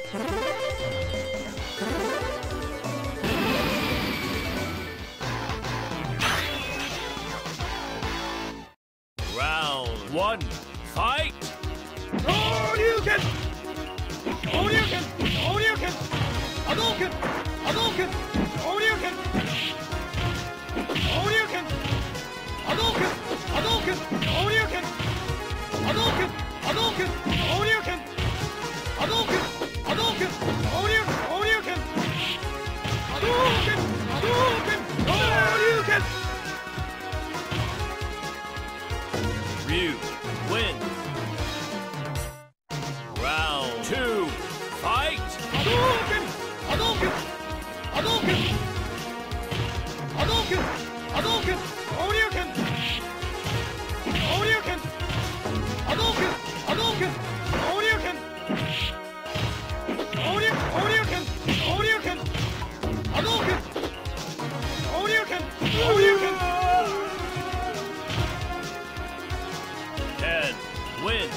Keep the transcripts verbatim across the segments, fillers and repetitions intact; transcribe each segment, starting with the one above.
Round one, fight! Shoryuken! Shoryuken! Shoryuken! Hadouken! Hadouken! Shoryuken! Shoryuken! Hadouken! Hadouken! Shoryuken! Hadouken! Hadouken! Shoryuken! Hadouken! Hadouken! Shoryuken! Shoryuken! Hadouken! Hadouken! Shoryuken! Ryu wins. Round two, fight! Hadouken! Hadouken! Hadouken! Hadouken! Hadouken! Shoryuken! Shoryuken! Hadouken! Hadouken! Shoryuken! Shoryuken! Shoryuken! Shoryuken! Hadouken! Shoryuken! Shoryuken! Ken wins.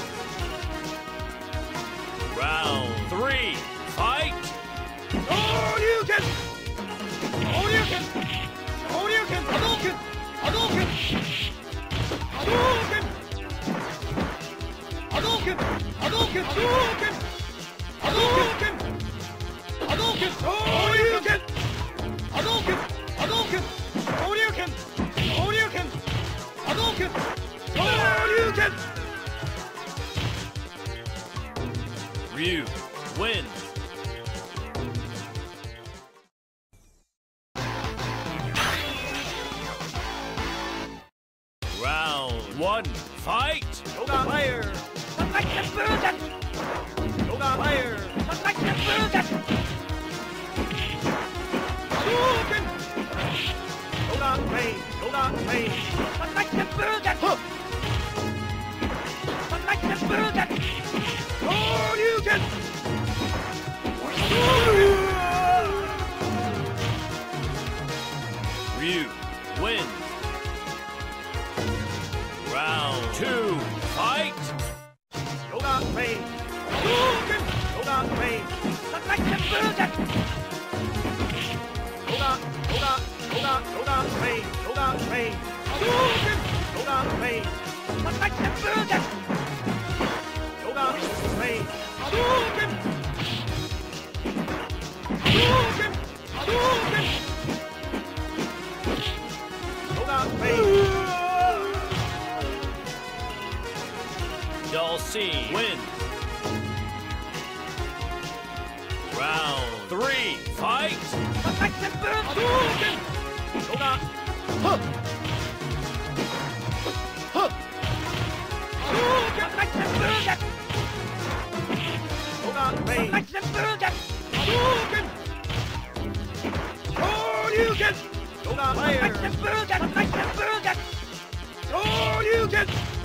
Round three, fight! Shoryuken! Shoryuken! Shoryuken! Hadouken! Hadouken! Hadouken! Hadouken! Hadouken! Hadouken! Hadouken! Hadouken! Shoryuken! Hadouken! Hadouken! Shoryuken! Shoryuken! Hadouken! Shoryuken! Ryu wins. Round one, fight! Yoga fire! Select the Buddha! Yoga fire! Select the Buddha! Hadouken! Yoga rain! Yoga rain! Select the Buddha! Select the Buddha! Shoryuken! Ryu wins. Round two, fight! Yoga rain! Hadouken! Yoga rain! Select the Buddha! Yoga, yoga, yoga, yoga rain! Yoga rain! Hadouken! Yoga rain! Select the Buddha! Yoga rain! Hadouken! Hadouken! Hadouken! Yoga rain! Dulcine wins. Round three, fight! Select the Buddha! Hadouken! Yoga! Huh! Huh! Hadouken! Select the Buddha! Yoga rain! Select the Buddha! Hadouken! Shoryuken! Yoga fire! Select the Buddha! Select the Buddha! Shoryuken!